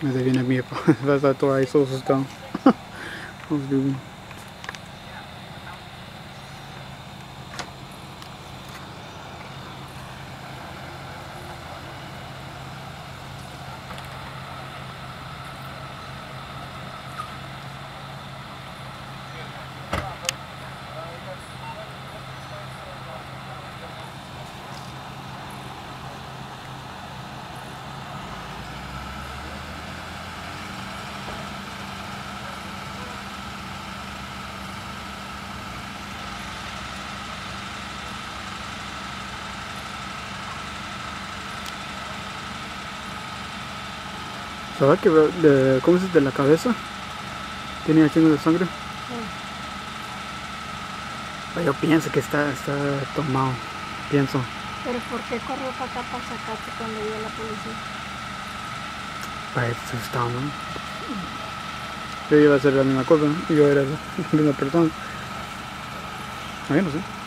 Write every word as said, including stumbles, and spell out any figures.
Ese viene mi papá, va a estar todo ahí todo asustado. Vamos a ver. ¿Sabes que de, cómo es de la cabeza? Tenía chingo de sangre. Sí. Yo pienso que está, está tomado, pienso. ¿Pero por qué corrió para acá para sacarte cuando vio a la policía? Para eso estaba, ¿no? Yo iba a hacer la misma cosa, ¿no? Yo era la misma persona. A mí no sé.